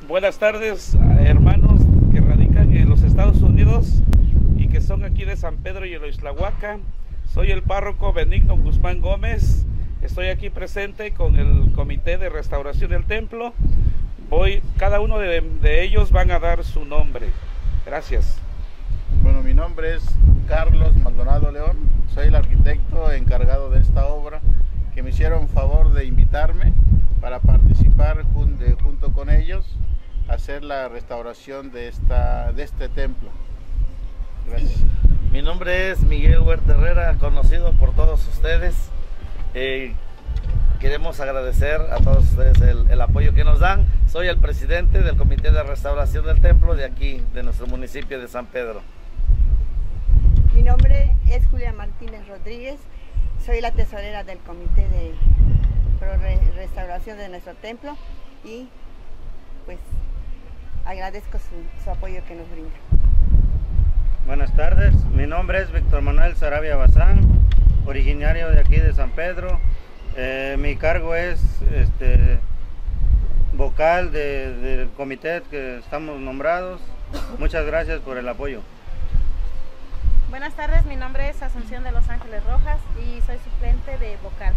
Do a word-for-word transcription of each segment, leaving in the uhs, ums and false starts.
Buenas tardes, hermanos que radican en los Estados Unidos y que son aquí de San Pedro y Eloislahuaca. Soy el párroco Benigno Guzmán Gómez. Estoy aquí presente con el Comité de Restauración del Templo. Voy, cada uno de, de ellos van a dar su nombre. Gracias. Bueno, mi nombre es Carlos Maldonado León. Soy el arquitecto encargado de esta obra, que me hicieron favor de invitarme para participar junto, junto con ellos a hacer la restauración de, esta, de este templo. Gracias. Mi nombre es Miguel Huerta Herrera, conocido por todos ustedes. Eh, queremos agradecer a todos ustedes el, el apoyo que nos dan. Soy el presidente del Comité de Restauración del Templo de aquí, de nuestro municipio de San Pedro. Mi nombre es Julia Martínez Rodríguez. Soy la tesorera del Comité de Restauración de nuestro templo y pues agradezco su, su apoyo que nos brinda. Buenas tardes, mi nombre es Víctor Manuel Sarabia Bazán, originario de aquí de San Pedro. Eh, mi cargo es este, vocal de, del comité que estamos nombrados. Muchas gracias por el apoyo. Buenas tardes, mi nombre es Asunción de Los Ángeles Rojas y soy suplente de vocal.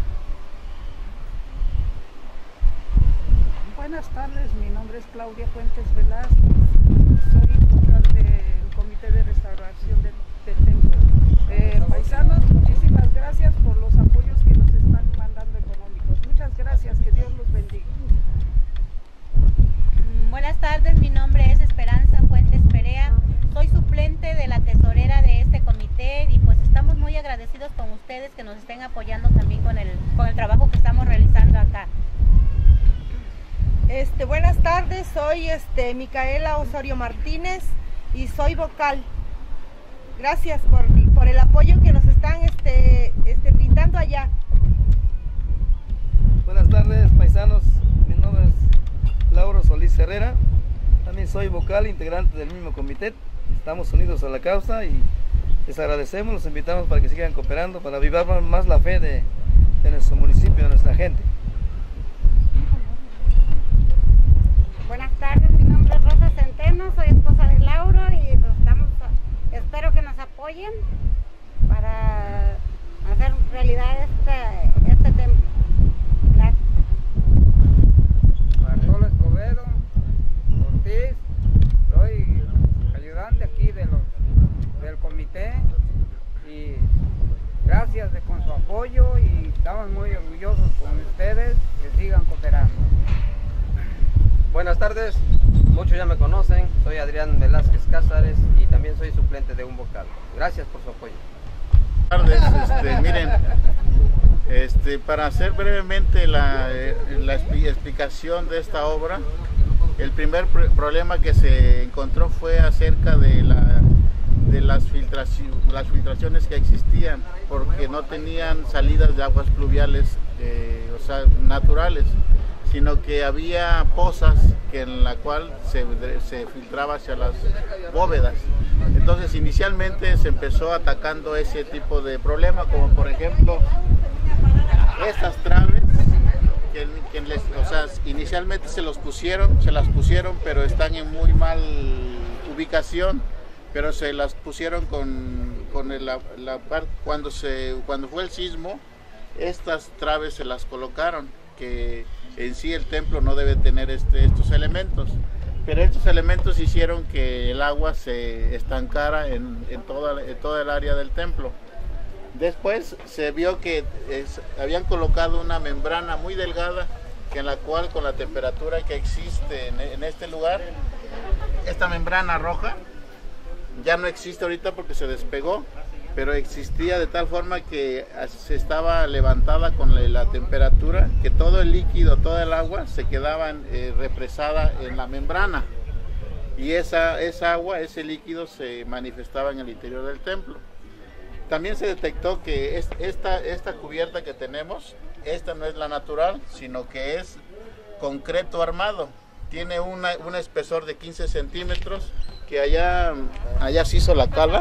Buenas tardes, mi nombre es Claudia Fuentes Velázquez, soy vocal del Comité de Restauración del, del Templo. Eh, paisanos, muchísimas gracias por los apoyos que nos están mandando económicos. Muchas gracias, que Dios los bendiga. Buenas tardes, mi nombre es Esperanza Fuentes Perea, soy suplente de la tesorera de este comité y pues estamos muy agradecidos con ustedes que nos estén apoyando también con el, con el trabajo que estamos realizando acá. Este, buenas tardes, soy este, Micaela Osorio Martínez y soy vocal. Gracias por, por el apoyo que nos están este, este, brindando allá. Buenas tardes, paisanos, mi nombre es Lauro Solís Herrera, también soy vocal integrante del mismo comité. Estamos unidos a la causa y les agradecemos, los invitamos para que sigan cooperando, para avivar más la fe de, de nuestro municipio, de nuestra gente. Buenas tardes, mi nombre es Rosa Centeno, soy esposa de Lauro y estamos, espero que nos apoyen para hacer realidad este, este templo. Gracias. Bartolo Escobedo Ortiz, soy ayudante aquí de los, del comité y gracias de, con su apoyo y estamos muy orgullosos con ustedes, que sigan cooperando. Buenas tardes, muchos ya me conocen, soy Adrián Velázquez Cázares y también soy suplente de un vocal. Gracias por su apoyo. Buenas tardes, este, miren, este, para hacer brevemente la, la explicación de esta obra, el primer pr problema que se encontró fue acerca de, la, de las, filtraci las filtraciones que existían, porque no tenían salidas de aguas pluviales, eh, o sea, naturales, sino que había pozas que en la cual se, se filtraba hacia las bóvedas. Entonces inicialmente se empezó atacando ese tipo de problema, como por ejemplo estas traves que, que les, o sea, inicialmente se los pusieron, se las pusieron, pero están en muy mal ubicación, pero se las pusieron con, con el, la, la parte cuando se cuando fue el sismo, estas traves se las colocaron, que en sí el templo no debe tener este, estos elementos, pero estos elementos hicieron que el agua se estancara en, en, toda, en toda el área del templo. Después se vio que es, habían colocado una membrana muy delgada, que en la cual con la temperatura que existe en, en este lugar, esta membrana roja ya no existe ahorita porque se despegó, pero existía de tal forma que se estaba levantada con la, la temperatura, que todo el líquido, toda el agua se quedaba eh, represada en la membrana, y esa, esa agua, ese líquido se manifestaba en el interior del templo. También se detectó que es, esta, esta cubierta que tenemos, esta no es la natural, sino que es concreto armado, tiene una, un espesor de quince centímetros, que allá, allá se hizo la cala.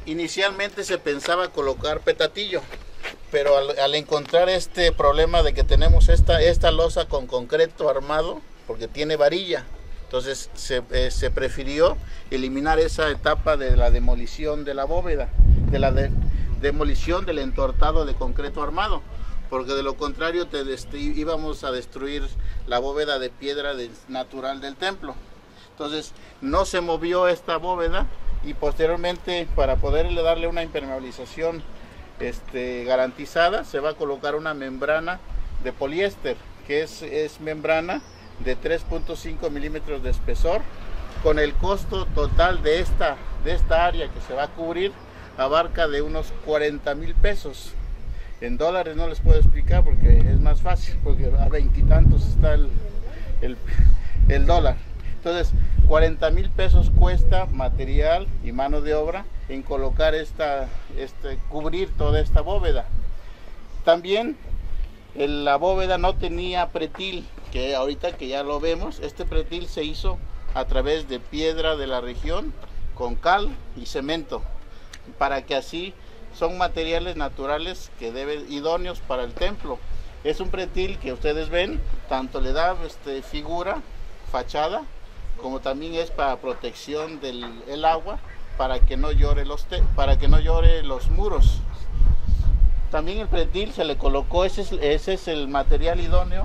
inicialmente se pensaba colocar petatillo, pero al, al encontrar este problema de que tenemos esta, esta losa con concreto armado, porque tiene varilla, entonces se, eh, se prefirió eliminar esa etapa de la demolición de la bóveda, de la de, demolición del entortado de concreto armado, porque de lo contrario te íbamos a destruir la bóveda de piedra de, natural del templo. Entonces no se movió esta bóveda y posteriormente, para poderle darle una impermeabilización este, garantizada, se va a colocar una membrana de poliéster, que es, es membrana de tres punto cinco milímetros de espesor, con el costo total de esta, de esta área que se va a cubrir abarca de unos cuarenta mil pesos. En dólares no les puedo explicar porque es más fácil, porque a veintitantos está el, el, el dólar. Entonces, cuarenta mil pesos cuesta material y mano de obra en colocar esta, este, cubrir toda esta bóveda. También el, la bóveda no tenía pretil, que ahorita que ya lo vemos, este pretil se hizo a través de piedra de la región con cal y cemento, para que así son materiales naturales que deben idóneos para el templo. Es un pretil que ustedes ven, tanto le da este, figura, fachada, como también es para protección del el agua, para que no llore los te, para que no llore los muros. También el pretil se le colocó, ese es, ese es el material idóneo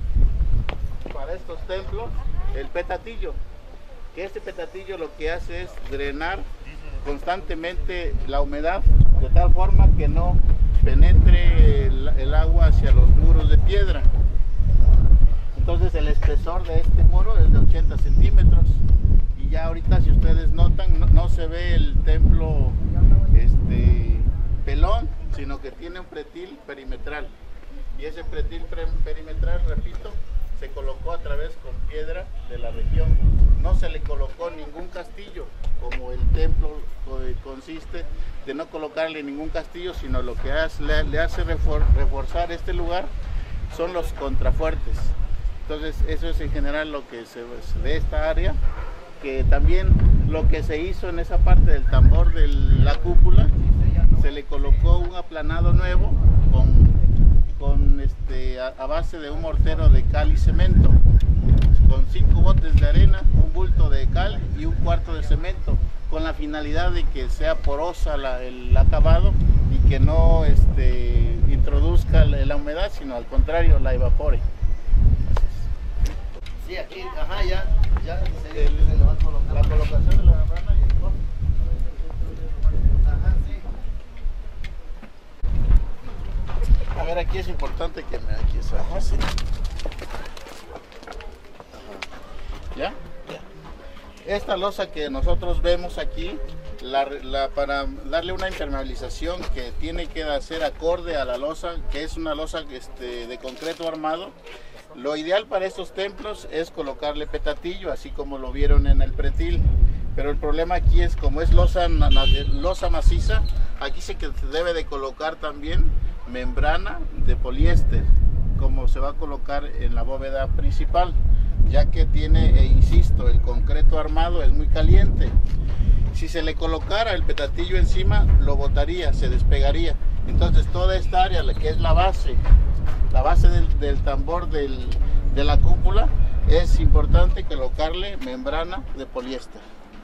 para estos templos, el petatillo, que este petatillo lo que hace es drenar constantemente la humedad de tal forma que no penetre el, el agua hacia los muros de piedra. Entonces el espesor de este muro es de ochenta centímetros y ya ahorita, si ustedes notan, no, no se ve el templo este, pelón, sino que tiene un pretil perimetral, y ese pretil perimetral, repito, se colocó a través con piedra de la región. No se le colocó ningún castillo, como el templo consiste de no colocarle ningún castillo, sino lo que hace, le, le hace refor, reforzar este lugar son los contrafuertes. Entonces eso es en general lo que se de esta área, que también lo que se hizo en esa parte del tambor de la cúpula, se le colocó un aplanado nuevo con, con este, a, a base de un mortero de cal y cemento, con cinco botes de arena, un bulto de cal y un cuarto de cemento, con la finalidad de que sea porosa la, el acabado y que no este, introduzca la, la humedad, sino al contrario, la evapore. Sí, aquí, ajá, ya, ya se, el, se lo va a colocar. La colocación de la membrana y el corte. Ajá, sí. A ver, aquí es importante que me aquí esa. Ajá, sí. ¿Ya? Ya. Esta losa que nosotros vemos aquí, la, la, para darle una impermeabilización que tiene que hacer acorde a la losa, que es una losa este, de concreto armado, lo ideal para estos templos es colocarle petatillo, así como lo vieron en el pretil. Pero el problema aquí es, como es losa, losa maciza, aquí se debe de colocar también membrana de poliéster, como se va a colocar en la bóveda principal, ya que tiene, e insisto, el concreto armado es muy caliente. Si se le colocara el petatillo encima, lo botaría, se despegaría. Entonces toda esta área, que es la base, la base del, del tambor del, de la cúpula, es importante colocarle membrana de poliéster.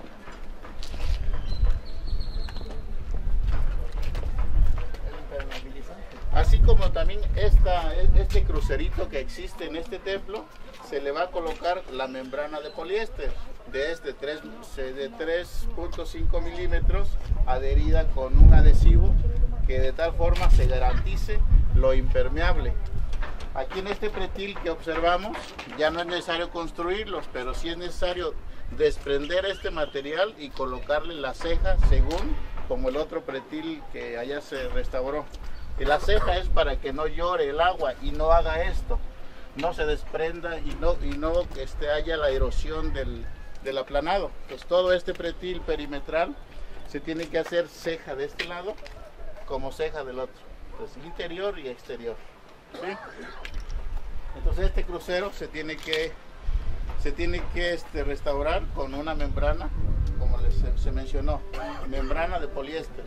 Así como también esta, este crucerito que existe en este templo, se le va a colocar la membrana de poliéster de este tres punto cinco milímetros, adherida con un adhesivo que de tal forma se garantice lo impermeable. Aquí en este pretil que observamos ya no es necesario construirlos, pero sí es necesario desprender este material y colocarle la ceja según como el otro pretil que allá se restauró. Y la ceja es para que no llore el agua y no haga esto, no se desprenda y no, y no este, haya la erosión del, del aplanado. Pues todo este pretil perimetral se tiene que hacer ceja de este lado como ceja del otro, pues interior y exterior. ¿Sí? Entonces este crucero se tiene que, se tiene que este, restaurar con una membrana, como les se, se mencionó, membrana de poliéster.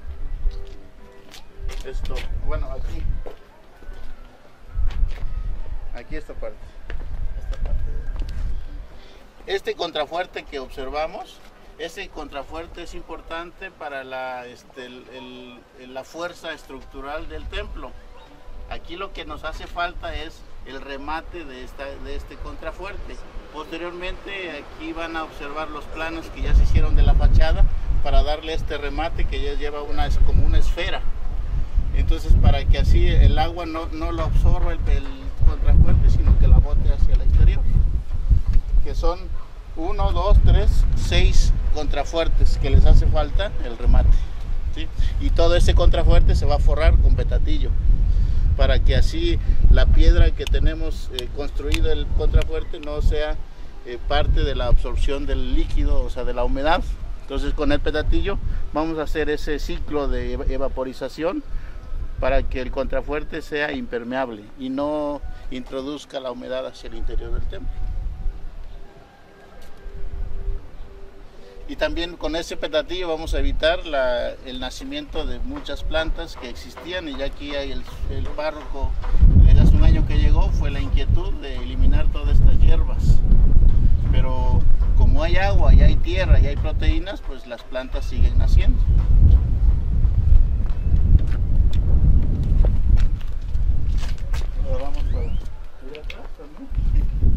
Esto, bueno, aquí, aquí esta parte, esta parte. Este contrafuerte que observamos, este contrafuerte es importante para la, este, el, el, la fuerza estructural del templo. Aquí lo que nos hace falta es el remate de, esta, de este contrafuerte. Posteriormente aquí van a observar los planos que ya se hicieron de la fachada para darle este remate que ya lleva una, como una esfera. Entonces, para que así el agua no, no lo absorba el, el contrafuerte, sino que la bote hacia el exterior. Que son uno, dos, tres, seis contrafuertes que les hace falta el remate, ¿sí? Y todo ese contrafuerte se va a forrar con petatillo, para que así la piedra que tenemos eh, construido el contrafuerte no sea eh, parte de la absorción del líquido, o sea, de la humedad. Entonces, con el petatillo vamos a hacer ese ciclo de evaporización para que el contrafuerte sea impermeable y no introduzca la humedad hacia el interior del templo. Y también con ese petatillo vamos a evitar la, el nacimiento de muchas plantas que existían, y ya aquí hay el, el párroco, desde hace un año que llegó, fue la inquietud de eliminar todas estas hierbas. Pero como hay agua y hay tierra y hay proteínas, pues las plantas siguen naciendo. Ahora vamos para ir atrás también.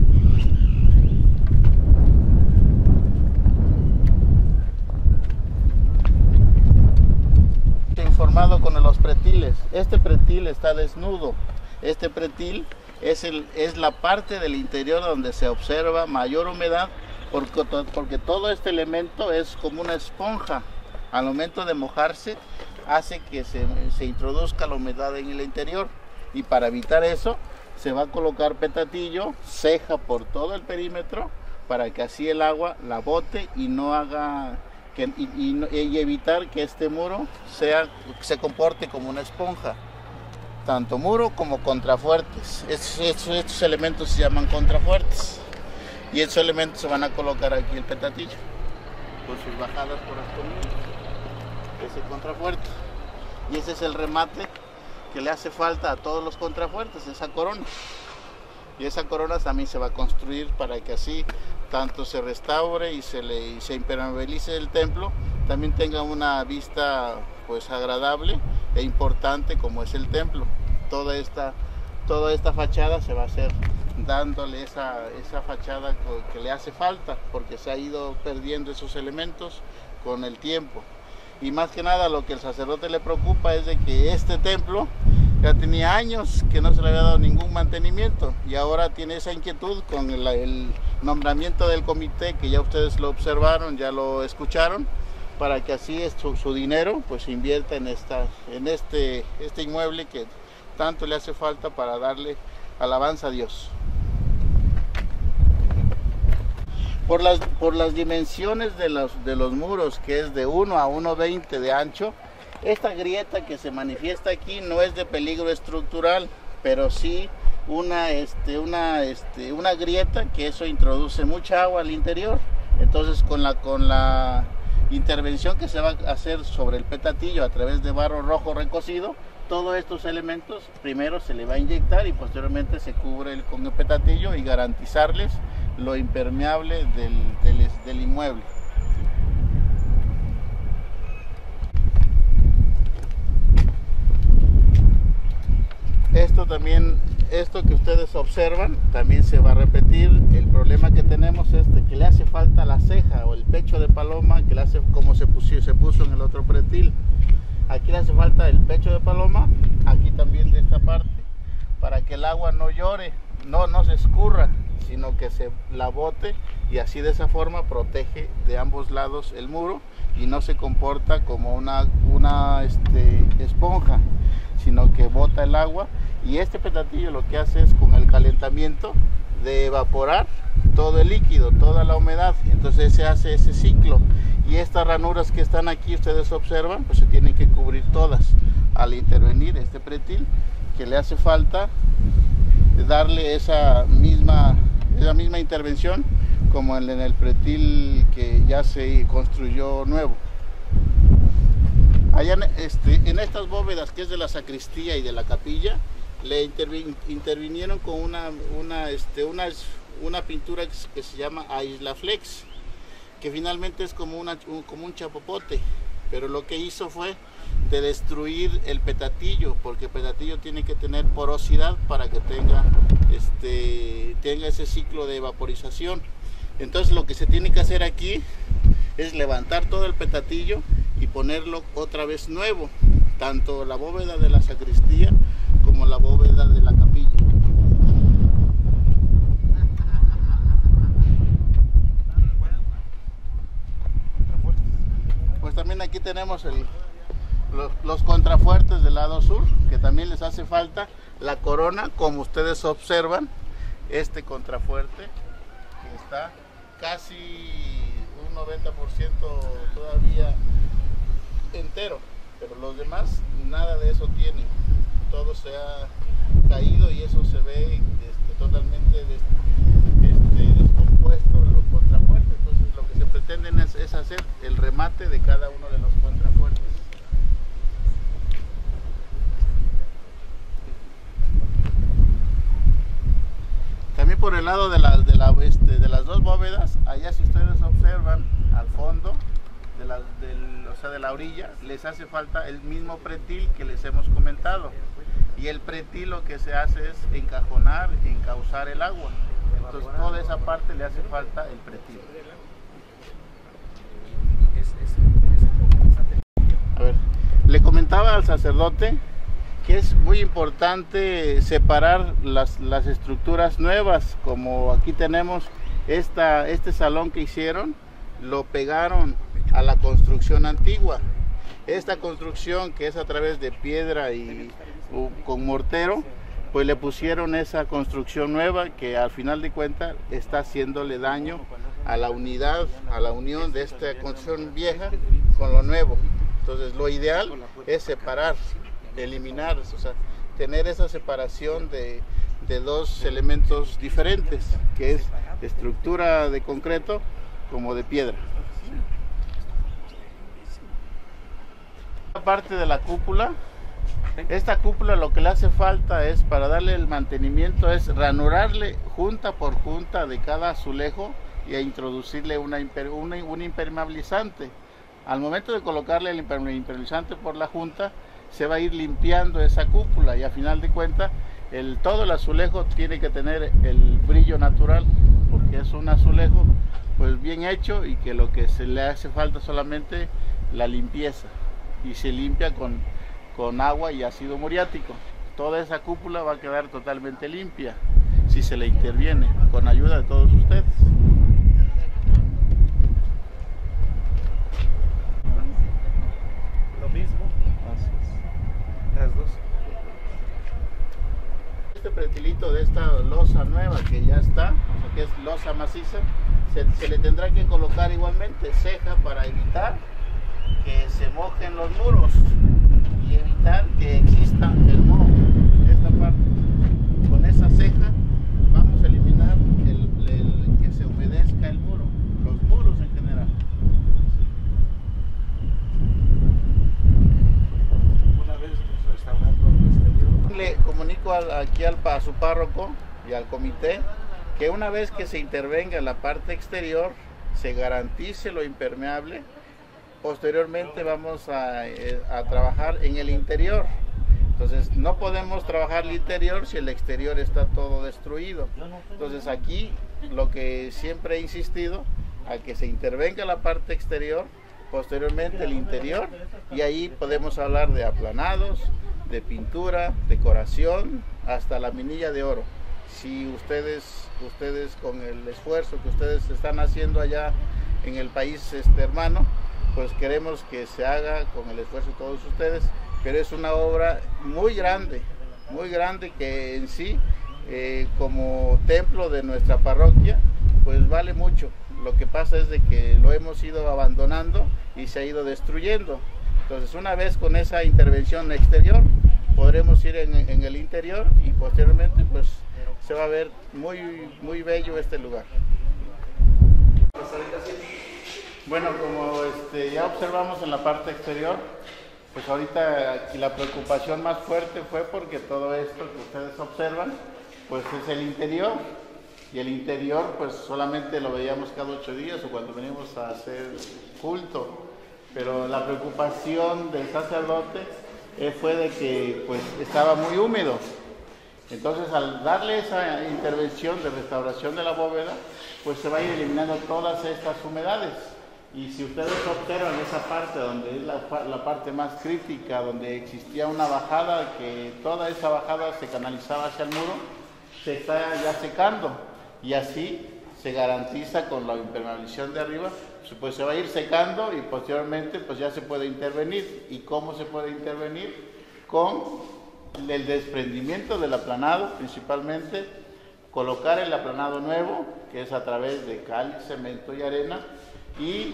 Informado con los pretiles. Este pretil está desnudo. Este pretil es, el, es la parte del interior donde se observa mayor humedad, porque, porque todo este elemento es como una esponja. Al momento de mojarse hace que se, se introduzca la humedad en el interior, y para evitar eso se va a colocar petatillo, ceja por todo el perímetro, para que así el agua la bote y no haga que, y, y, y evitar que este muro sea, se comporte como una esponja. Tanto muro como contrafuertes. Estos, estos, estos elementos se llaman contrafuertes, y estos elementos se van a colocar aquí el petatillo con sus bajadas correspondientes. Ese contrafuerte, y ese es el remate que le hace falta a todos los contrafuertes, esa corona. Y esa corona también se va a construir para que así tanto se restaure y se, le, y se impermeabilice el templo, también tenga una vista pues agradable e importante como es el templo. Toda esta, toda esta fachada se va a hacer dándole esa, esa fachada que le hace falta, porque se ha ido perdiendo esos elementos con el tiempo. Y más que nada lo que el sacerdote le preocupa es de que este templo ya tenía años que no se le había dado ningún mantenimiento, y ahora tiene esa inquietud con el, el nombramiento del comité, que ya ustedes lo observaron, ya lo escucharon, para que así su, su dinero pues se invierta en, esta, en este, este inmueble que tanto le hace falta para darle alabanza a Dios. Por las, por las dimensiones de los, de los muros, que es de uno a uno veinte de ancho, esta grieta que se manifiesta aquí no es de peligro estructural, pero sí una, este, una, este, una grieta que eso introduce mucha agua al interior. Entonces con la, con la intervención que se va a hacer sobre el petatillo a través de barro rojo recocido, todos estos elementos primero se le va a inyectar y posteriormente se cubre el, con el petatillo, y garantizarles lo impermeable del, del, del inmueble. Esto también, esto que ustedes observan, también se va a repetir. El problema que tenemos es de que le hace falta la ceja o el pecho de paloma, que le hace como se puso, se puso en el otro pretil. Aquí le hace falta el pecho de paloma, aquí también de esta parte, para que el agua no llore, no, no se escurra, sino que se la bote, y así de esa forma protege de ambos lados el muro y no se comporta como una, una este, esponja, sino que bota el agua. Y este petatillo lo que hace es, con el calentamiento, de evaporar todo el líquido, toda la humedad. Entonces se hace ese ciclo, y estas ranuras que están aquí, ustedes observan, pues se tienen que cubrir todas al intervenir este pretil, que le hace falta darle esa misma, esa misma intervención como en el pretil que ya se construyó nuevo. Allá en, este, en estas bóvedas que es de la sacristía y de la capilla, le intervin, intervinieron con una, una, este, una, una pintura que, que se llama Aislaflex, que finalmente es como, una, un, como un chapopote, pero lo que hizo fue de destruir el petatillo, porque el petatillo tiene que tener porosidad para que tenga, este, tenga ese ciclo de vaporización. Entonces lo que se tiene que hacer aquí es levantar todo el petatillo y ponerlo otra vez nuevo, tanto la bóveda de la sacristía como la bóveda de la capilla. Pues también aquí tenemos el, los, los contrafuertes del lado sur, que también les hace falta la corona, como ustedes observan, este contrafuerte que está casi un noventa por ciento todavía entero, pero los demás nada de eso tienen, todo se ha caído y eso se ve este, totalmente des, este, descompuesto en los contrafuertes. Entonces lo que se pretende es, es hacer el remate de cada uno de los contrafuertes. También por el lado de, la, de, la, este, de las dos bóvedas, allá si ustedes observan al fondo de la, del, o sea, de la orilla, les hace falta el mismo pretil que les hemos comentado, y el pretil lo que se hace es encajonar, encauzar el agua. Entonces toda esa parte le hace falta el pretil. A ver, le comentaba al sacerdote que es muy importante separar las, las estructuras nuevas, como aquí tenemos esta, este salón que hicieron, lo pegaron a la construcción antigua. Esta construcción, que es a través de piedra y uh, con mortero, pues le pusieron esa construcción nueva que al final de cuentas está haciéndole daño a la unidad, a la unión de esta construcción vieja con lo nuevo. Entonces lo ideal es separar, eliminar, o sea, tener esa separación de, de dos elementos diferentes, que es estructura de concreto como de piedra. Parte de la cúpula, esta cúpula lo que le hace falta es, para darle el mantenimiento, es ranurarle junta por junta de cada azulejo y a introducirle una, una, un impermeabilizante. Al momento de colocarle el impermeabilizante por la junta, se va a ir limpiando esa cúpula y a final de cuentas el, todo el azulejo tiene que tener el brillo natural, porque es un azulejo pues bien hecho y que lo que se le hace falta solamente la limpieza, y se limpia con, con agua y ácido muriático. Toda esa cúpula va a quedar totalmente limpia si se le interviene con ayuda de todos ustedes. Lo mismo. Las dos. Este pretilito de esta losa nueva que ya está, o sea, que es losa maciza, se, se le tendrá que colocar igualmente ceja para evitar que se mojen los muros y evitar que exista el moho. Esta parte, con esa ceja vamos a eliminar el, el, que se humedezca el muro, los muros en general. Una vez restaurando el exterior. Le comunico al, aquí al, a su párroco y al comité que una vez que se intervenga en la parte exterior, se garantice lo impermeable. Posteriormente vamos a, a trabajar en el interior. Entonces no podemos trabajar el interior si el exterior está todo destruido. Entonces aquí lo que siempre he insistido, a que se intervenga la parte exterior, posteriormente el interior, y ahí podemos hablar de aplanados, de pintura, decoración, hasta la minilla de oro. Si ustedes, ustedes con el esfuerzo que ustedes están haciendo allá en el país este, hermano, pues queremos que se haga con el esfuerzo de todos ustedes, pero es una obra muy grande, muy grande que en sí, eh, como templo de nuestra parroquia, pues vale mucho. Lo que pasa es de que lo hemos ido abandonando y se ha ido destruyendo. Entonces una vez con esa intervención exterior, podremos ir en, en el interior y posteriormente pues se va a ver muy, muy bello este lugar. Bueno, como este, ya observamos en la parte exterior, pues ahorita aquí la preocupación más fuerte fue porque todo esto que ustedes observan, pues es el interior. Y el interior, pues solamente lo veíamos cada ocho días o cuando venimos a hacer culto. Pero la preocupación del sacerdote eh, fue de que pues estaba muy húmedo. Entonces, al darle esa intervención de restauración de la bóveda, pues se va a ir eliminando todas estas humedades. Y si ustedes observan esa parte donde es la, la parte más crítica, donde existía una bajada, que toda esa bajada se canalizaba hacia el muro, se está ya secando. Y así se garantiza con la impermeabilización de arriba, pues se va a ir secando y posteriormente pues ya se puede intervenir. ¿Y cómo se puede intervenir? Con el desprendimiento del aplanado, principalmente colocar el aplanado nuevo, que es a través de cal, cemento y arena, y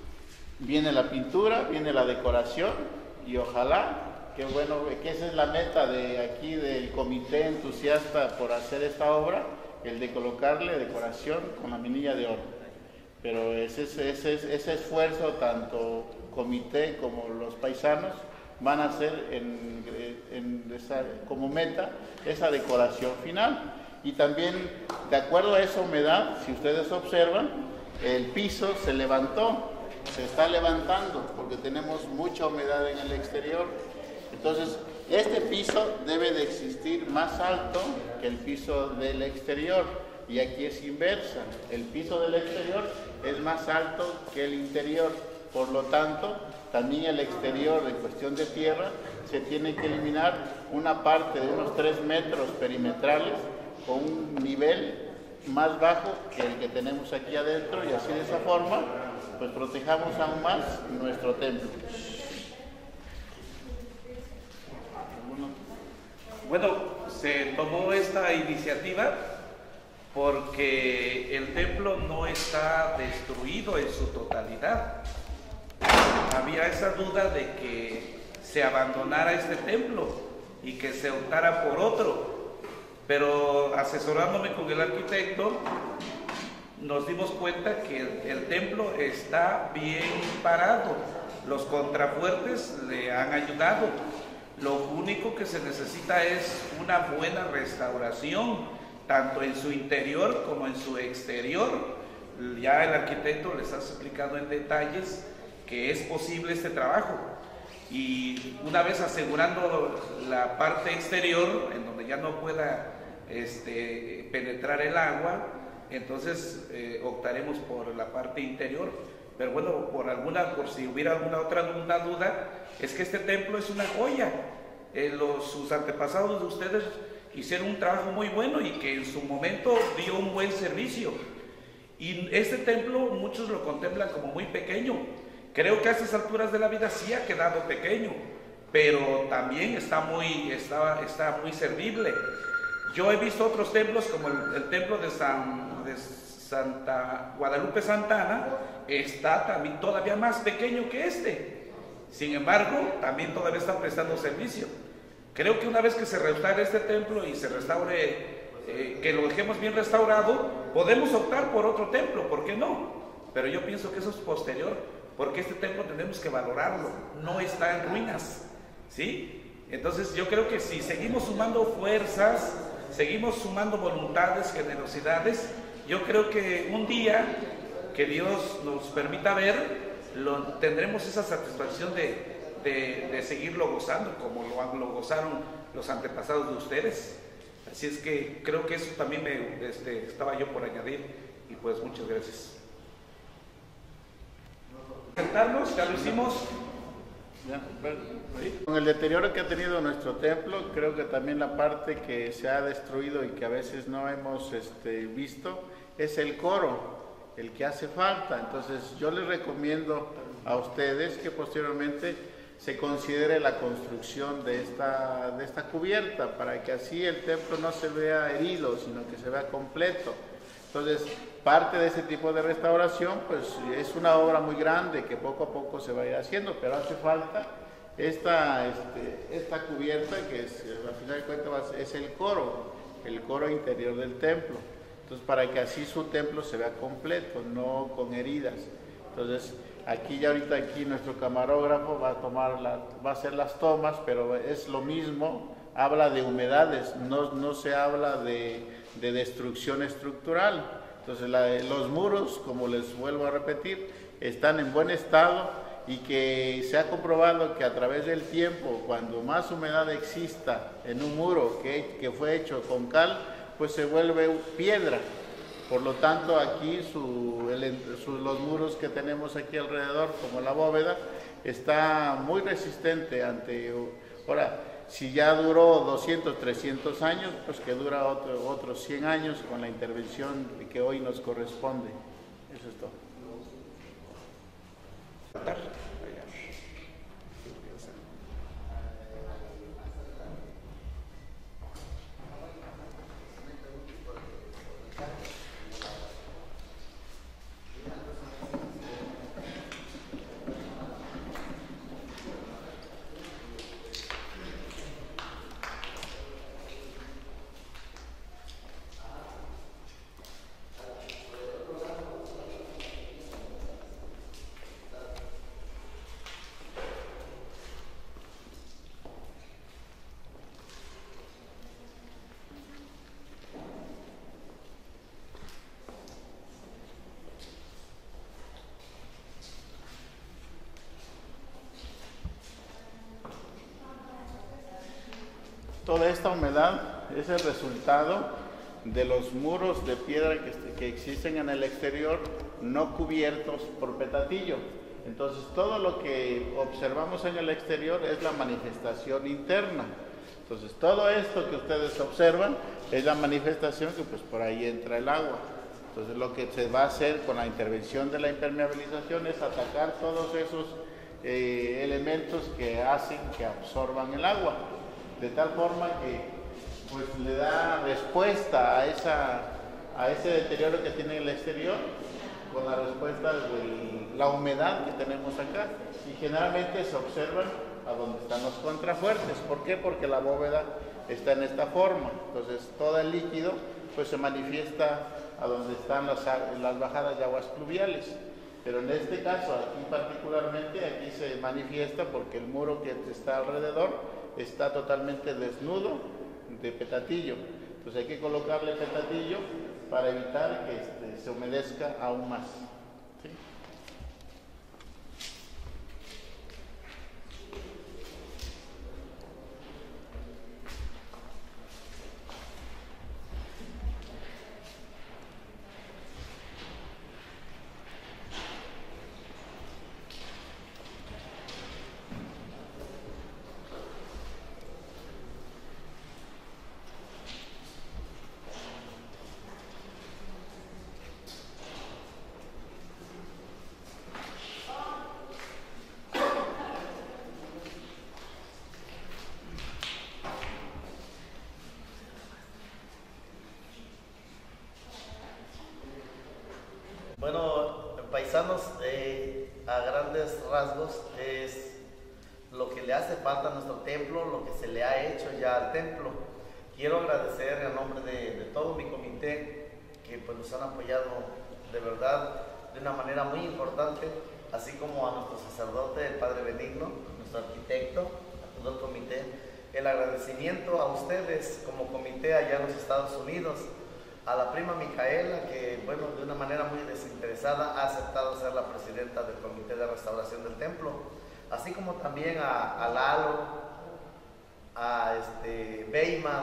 viene la pintura, viene la decoración, y ojalá, que bueno, que esa es la meta de aquí del comité entusiasta por hacer esta obra, el de colocarle decoración con la minilla de oro. Pero ese, ese, ese esfuerzo, tanto comité como los paisanos, van a hacer en, en esa, como meta esa decoración final. Y también, de acuerdo a esa humedad, si ustedes observan, el piso se levantó, se está levantando porque tenemos mucha humedad en el exterior. Entonces, este piso debe de existir más alto que el piso del exterior, y aquí es inversa. El piso del exterior es más alto que el interior, por lo tanto, también el exterior, en cuestión de tierra, se tiene que eliminar una parte de unos tres metros perimetrales con un nivel más bajo que el que tenemos aquí adentro, y así de esa forma, pues protejamos aún más nuestro templo. Bueno, se tomó esta iniciativa porque el templo no está destruido en su totalidad. Había esa duda de que se abandonara este templo y que se optara por otro, pero asesorándome con el arquitecto nos dimos cuenta que el, el templo está bien parado, los contrafuertes le han ayudado. Lo único que se necesita es una buena restauración, tanto en su interior como en su exterior. Ya el arquitecto les ha explicado en detalles que es posible este trabajo. Y una vez asegurando la parte exterior, en donde ya no pueda este, penetrar el agua, entonces eh, optaremos por la parte interior. Pero bueno, por alguna, por si hubiera alguna otra una duda, es que este templo es una joya. Eh, los, sus antepasados de ustedes hicieron un trabajo muy bueno y que en su momento dio un buen servicio. Y este templo muchos lo contemplan como muy pequeño. Creo que a estas alturas de la vida sí ha quedado pequeño, pero también está muy, está, está muy servible. Yo he visto otros templos como el, el templo de San... De Santa Guadalupe Santana, está también todavía más pequeño que este. Sin embargo, también todavía está prestando servicio. Creo que una vez que se restaure este templo y se restaure, eh, que lo dejemos bien restaurado, podemos optar por otro templo, ¿por qué no? Pero yo pienso que eso es posterior, porque este templo tenemos que valorarlo, no está en ruinas, ¿sí? Entonces yo creo que si seguimos sumando fuerzas, seguimos sumando voluntades, generosidades, yo creo que un día que Dios nos permita ver, lo, tendremos esa satisfacción de, de, de seguirlo gozando, como lo, lo gozaron los antepasados de ustedes. Así es que creo que eso también me, este, estaba yo por añadir, y pues muchas gracias. Sentarnos, ya lo hicimos. Con el deterioro que ha tenido nuestro templo, creo que también la parte que se ha destruido y que a veces no hemos este, visto es el coro, el que hace falta. Entonces yo les recomiendo a ustedes que posteriormente se considere la construcción de esta, de esta cubierta, para que así el templo no se vea herido, sino que se vea completo. Entonces, parte de ese tipo de restauración, pues es una obra muy grande que poco a poco se va a ir haciendo, pero hace falta esta, este, esta cubierta que es, al final de cuentas es el coro, el coro interior del templo. entonces para que así su templo se vea completo, no con heridas. Entonces aquí ya ahorita aquí nuestro camarógrafo va a tomar la, va a hacer las tomas, pero es lo mismo, habla de humedades, no, no se habla de, de destrucción estructural. Entonces la, los muros, como les vuelvo a repetir, están en buen estado y que se ha comprobado que a través del tiempo, cuando más humedad exista en un muro que, que fue hecho con cal, pues se vuelve piedra. Por lo tanto, aquí su, el, su, los muros que tenemos aquí alrededor, como la bóveda, está muy resistente ante... Ahora, si ya duró doscientos, trescientos años, pues que dura otro, otros cien años con la intervención que hoy nos corresponde. Eso es todo. Toda esta humedad es el resultado de los muros de piedra que, que existen en el exterior no cubiertos por petatillo. Entonces todo lo que observamos en el exterior es la manifestación interna. Entonces todo esto que ustedes observan es la manifestación que pues por ahí entra el agua. Entonces lo que se va a hacer con la intervención de la impermeabilización es atacar todos esos eh, elementos que hacen que absorban el agua, de tal forma que pues le da respuesta a, esa, a ese deterioro que tiene el exterior con la respuesta de la humedad que tenemos acá, y generalmente se observan a donde están los contrafuertes. ¿Por qué? Porque la bóveda está en esta forma, entonces todo el líquido pues se manifiesta a donde están las, las bajadas de aguas pluviales. Pero en este caso, aquí particularmente, aquí se manifiesta porque el muro que está alrededor está totalmente desnudo de petatillo. Entonces hay que colocarle petatillo para evitar que este, se humedezca aún más. ¿Sí? Bueno, paisanos, eh, a grandes rasgos es lo que le hace falta a nuestro templo, lo que se le ha hecho ya al templo. Quiero agradecer en nombre de, de todo mi comité que pues nos han apoyado de verdad de una manera muy importante, así como a nuestro sacerdote, el Padre Benigno, nuestro arquitecto, a todo el comité. El agradecimiento a ustedes como comité allá en los Estados Unidos, a la prima Micaela, que bueno, de una manera muy desinteresada ha aceptado ser la presidenta del Comité de Restauración del Templo, así como también a, a Lalo, a este, Weimar,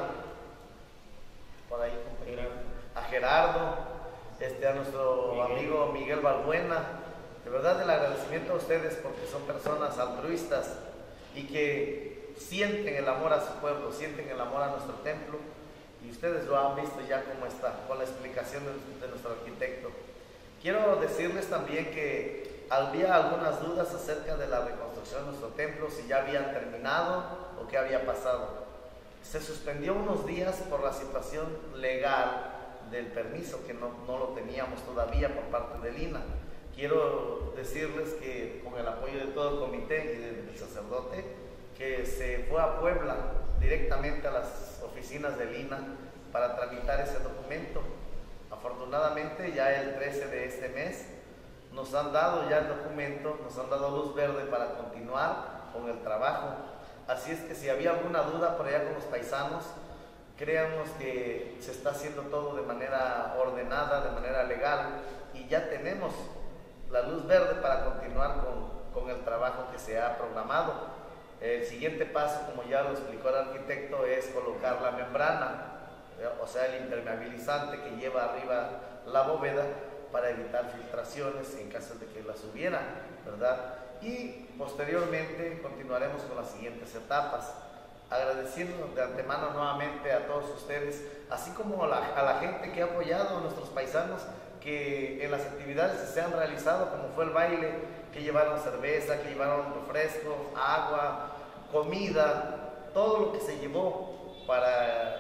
por ahí, a Gerardo, este, a nuestro amigo Miguel Balbuena. De verdad, el agradecimiento a ustedes porque son personas altruistas y que sienten el amor a su pueblo, sienten el amor a nuestro templo. Y ustedes lo han visto ya como está, con la explicación de, de nuestro arquitecto. Quiero decirles también que había algunas dudas acerca de la reconstrucción de nuestro templo, si ya habían terminado o qué había pasado. Se suspendió unos días por la situación legal del permiso, que no, no lo teníamos todavía por parte del I N A. Quiero decirles que con el apoyo de todo el comité y del sacerdote, que se fue a Puebla directamente a las oficinas del I N A para tramitar ese documento. Afortunadamente ya el trece de este mes nos han dado ya el documento, nos han dado luz verde para continuar con el trabajo. Así es que si había alguna duda por allá con los paisanos, créanos que se está haciendo todo de manera ordenada, de manera legal, y ya tenemos la luz verde para continuar con, con el trabajo que se ha programado. El siguiente paso, como ya lo explicó el arquitecto, es colocar la membrana, o sea, el impermeabilizante que lleva arriba la bóveda para evitar filtraciones en caso de que las hubiera, ¿verdad? Y posteriormente continuaremos con las siguientes etapas, agradeciendo de antemano nuevamente a todos ustedes, así como a la, a la gente que ha apoyado a nuestros paisanos, que en las actividades que se han realizado, como fue el baile, que llevaron cerveza, que llevaron refrescos, agua, comida, todo lo que se llevó para,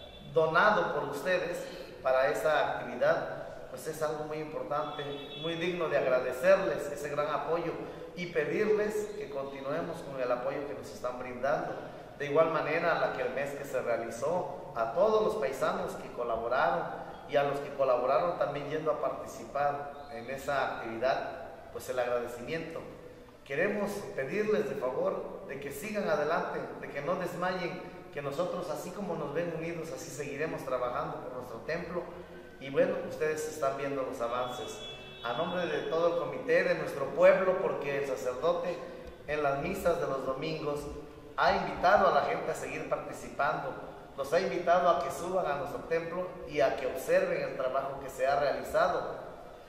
donado por ustedes para esa actividad, pues es algo muy importante, muy digno de agradecerles ese gran apoyo y pedirles que continuemos con el apoyo que nos están brindando. De igual manera, la que el mes que se realizó, a todos los paisanos que colaboraron y a los que colaboraron también yendo a participar en esa actividad, pues el agradecimiento. Queremos pedirles de favor de que sigan adelante, de que no desmayen, que nosotros así como nos ven unidos, así seguiremos trabajando por nuestro templo. Y bueno, ustedes están viendo los avances. A nombre de todo el comité, de nuestro pueblo, porque el sacerdote en las misas de los domingos ha invitado a la gente a seguir participando, los ha invitado a que suban a nuestro templo y a que observen el trabajo que se ha realizado,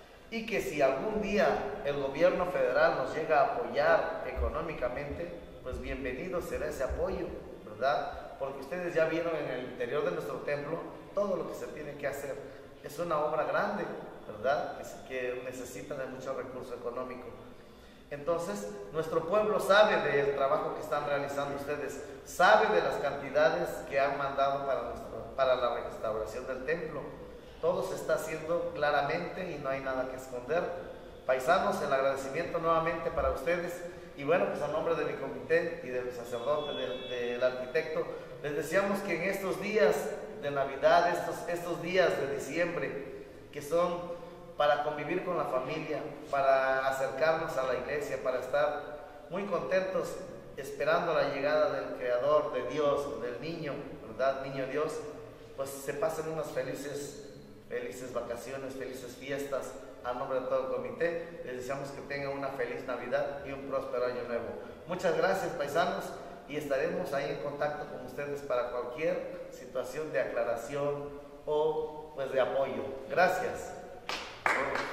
y que si algún día el gobierno federal nos llega a apoyar económicamente, pues bienvenido será ese apoyo, ¿verdad? Porque ustedes ya vieron en el interior de nuestro templo todo lo que se tiene que hacer. Es una obra grande, ¿verdad? Es que necesita de mucho recurso económico. Entonces, nuestro pueblo sabe del trabajo que están realizando ustedes, sabe de las cantidades que han mandado para, nuestro, para la restauración del templo. Todo se está haciendo claramente y no hay nada que esconder. Paisanos, el agradecimiento nuevamente para ustedes. Y bueno, pues a nombre de mi comité y del sacerdote, del, del arquitecto, les deseamos que en estos días de Navidad, estos, estos días de diciembre, que son para convivir con la familia, para acercarnos a la iglesia, para estar muy contentos esperando la llegada del Creador, de Dios, del niño, ¿verdad? Niño Dios, pues se pasen unas felices, felices vacaciones, felices fiestas. A nombre de todo el comité, les deseamos que tengan una feliz Navidad y un próspero año nuevo. Muchas gracias, paisanos, y estaremos ahí en contacto con ustedes para cualquier situación de aclaración o pues de apoyo. Gracias.